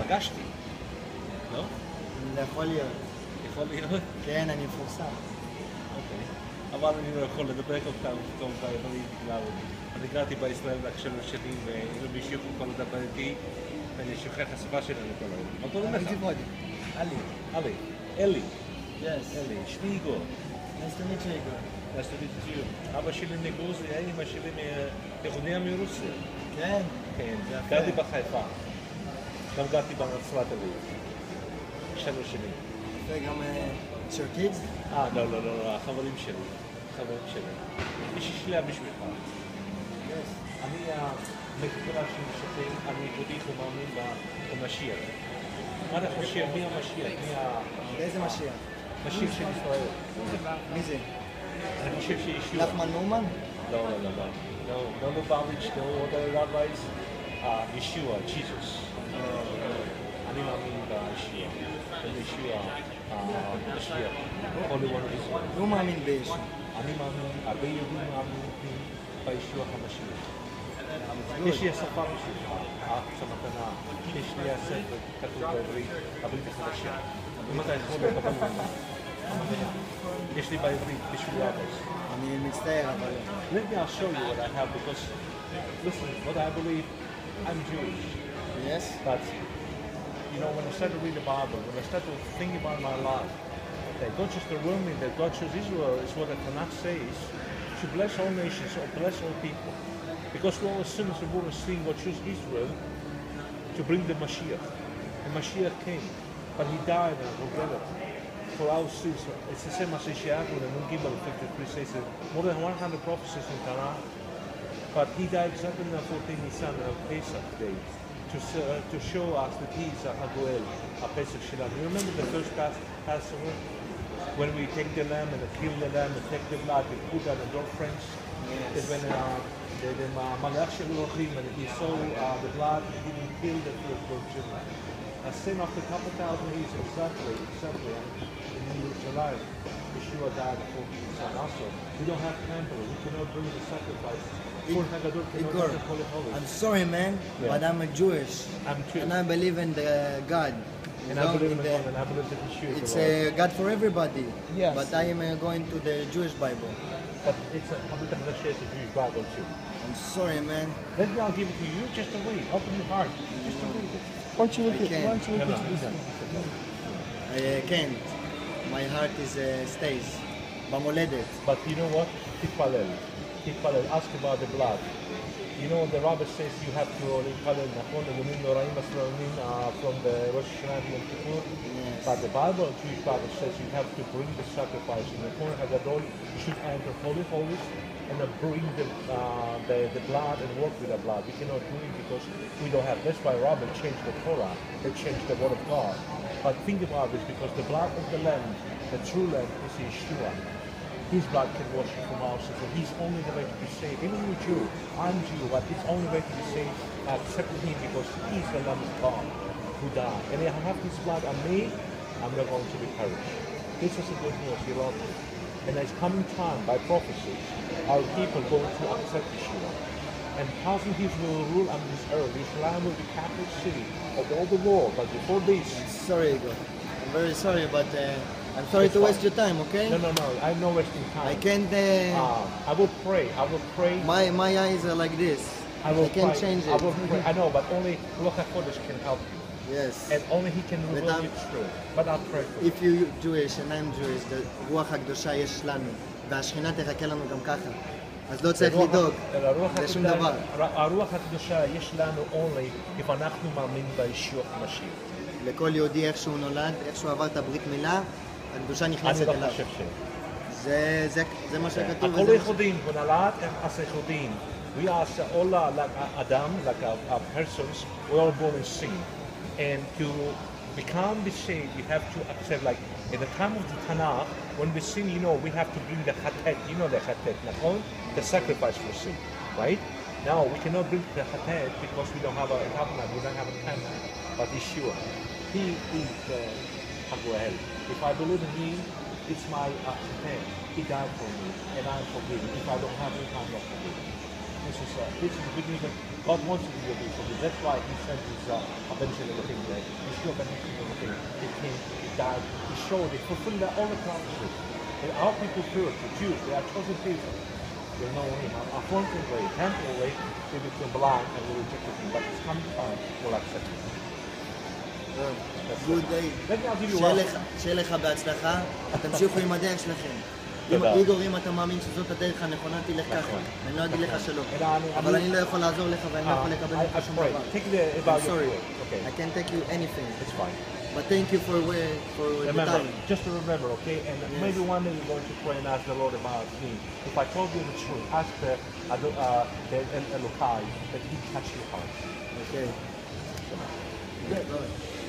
פגשתי, לא? יכול להיות. יכול להיות? כן, אני מפורסם. אוקיי. אבל אני לא יכול לדבר כל כך טוב בעברית בגלל אני גרתי בישראל רק 3 שנים ואם מישהו יכול לדבר איתי אני שוכח את השפה שלנו כל היום. מה קוראים לך? Ali. אלי. אלי. Yes. אלי. שמי איגור. Nice to meet you, Igor. Nice to meet you. אבא שלי מגרוזיה, אמא שלי מיחודיה מרוסיה. כן. כן. יפה. גרתי בחיפה. גם גרתי בנצרת עילית. 3 שנים. וגם it's your kids? לא, החברים שלי. חברים שלי. מישהי שלי המשפחה. Yes. אני המקרה שלי, אני יהודי ומאמין במשיח. מה אתה חושב? מי המשיח? באיזה משיח? משיח של ישראל. מי זה? אני חושב שישוע. נחמן נורמן? לא. No Lubavitch, no other rabbis. ישוע, Jesus. אני מאמין בישוע. בישוע המשיח. Holy One of Israel. הוא מאמין בישוע. אני מאמין, הרבה יהודים מאמינים בישוע המשיח. יש לי השפה בשבילך, המתנה, יש לי הספר כתוב בעברית, הברית החדשה. אם אתה יכול לקבל ממנו, המתנה. יש לי בעברית בשביל אבוס. אני מצטער, אבל... Let me show you what I have because, listen, what I believe, I'm Jewish. Yes? But, you know, when I start to read the Bible, when I start to think about my life, that God just told me that God chose Israel is what the Tanakh says, to bless all nations or bless all people. Because we all sinners and were seeing God chose Israel to bring the Mashiach. The Mashiach came, but he died and regretted for our sins. It's the same as Yeshayahu and Nun Gimel 53 says that more than 100 prophecies in Tanakh, but he died exactly on 14 Nisan on Pesach day to show us that he is a Hagoel, a Pesach Shilam. You remember the first Passover? When we take the lamb and kill the lamb and take the blood and put that on the offerings, is when the Malach Shel Elohim and he saw the blood, he didn't kill the firstborn children. A sin of the couple thousand years, exactly, in Jerusalem, Yeshua died for his son also. We don't have temple, we cannot bring the sacrifice. Igor, I'm sorry man, but I'm a Jewish. I'm too. And I believe in the God. And I believe in the God, and I believe that Yeshua is It's the Lord. a God for everybody. Yes. But I am going to the Jewish Bible. But it's a Jewish Bible too. I'm sorry man. Let me, I'll give it to you just to read. Open your heart. Just to read it. Why don't you look I at can't. why don't you look at this? I can't. My heart is stays. במולדת. But you know what? Titpalel. Ask about the blood. You know, the rabbi says you have to Titpalel, Nachon, Elumin, Noraim, Asronim, from the Rosh Hashanah Yom Kippur. But the Bible, Jewish Bible says you have to bring the sacrifice. In the Kohen HaGadol, you should enter Holy Holies and then bring the blood and work with the blood. We cannot do it because we don't have. That's why Rabbi changed the Torah. They changed the word of God. But think about this, because the blood of the Lamb, the true Lamb, is Yeshua. His blood can wash you from our sins, and He's only the way to be saved. Even you're Jew, I'm Jew, but it's only way to be saved. I accept Him because He's the Lamb of God who died. And if I have His blood on me, I'm not going to be perished. This is the good news, you love me. And there's coming time, by prophecy, our people going to accept Yeshua. And 1,000 years will rule on this earth. Israel will be capital city of all the world. But before this, Sorry, Igor. I'm very sorry, but I'm sorry It's to waste fine. your time, okay? no, I'm not wasting time. I can't. I will pray. My eyes are like this. I will can't pray. change I it. will pray. I know, but only Ruach HaKodesh can help you. Yes. And only He can reveal But you truth. But I'll pray for you. If you Jewish and I'm Jewish, the רוח הקדושה יש לנו, והשכינה תחכה לנו גם ככה. אז לא צריך לדאוג לשום דבר. הרוח הקדושה יש לנו only if אנחנו מאמינים בישוע המשיח. לכל יהודי איך שהוא נולד, איך שהוא עבר את הברית מילה, הקדושה אני נכנסת לא אליו. חושב ש... זה מה שכתוב. הכל וזה מה ייחודים, ונולד as ייחודים. We are all like Adam, like our persons, we're all born in sin. And to become the saved, we have to accept, like in the time of the Tanakh, when we sin, you know, we have to bring the chatet, you know the chatet, the sacrifice for sin, right? Now, we cannot bring the chatet because we don't have a tabernacle, we don't have a temple. But Yeshua, He is the Hagoel. If I believe in Him, it's my chatet. He died for me, and I'm forgiven. If I don't have Him, I'm not forgiven. this is the beginning of God wants to be your people. That's why He sent His eventually Elohim there. Yeshua ben Elohim. He came, He died, He showed, He fulfilled all the promises. And our people pure, the Jews, they are chosen people. They know Him. Our foreign way, temporal way, they became blind and we rejected Him. But it's coming time, we'll accept Him. Good day. Let me, I'll give you שיהיה לך בהצלחה, תמשיכו עם הדרך שלכם. איגור, אם אתה מאמין שזאת הדרך הנכונה, תלך ככה. אני לא אגיד לך שלא. אבל אני לא יכול לעזור לך ואני לא יכול לקבל לך שום דבר. I'm sorry. I can't take you anything. It's fine. But thank you for the time. Just to remember, okay? And maybe one day you're going to pray and ask the Lord about me. If I told you the truth, ask the Elokai that He touched your heart. Okay. Good.